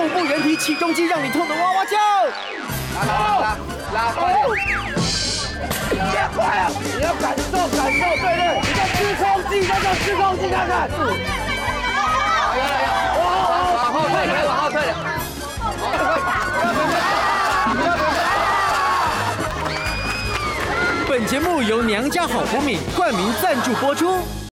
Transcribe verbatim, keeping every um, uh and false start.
腹部人体起重机，让你痛得哇哇叫。 拉拉拉拉快点！加快啊！你要感受感受，对对，你在吃空气，那叫吃空气，看看。有了有，往往后退点，往后退点。 本节目由娘家好福米冠名赞助播出。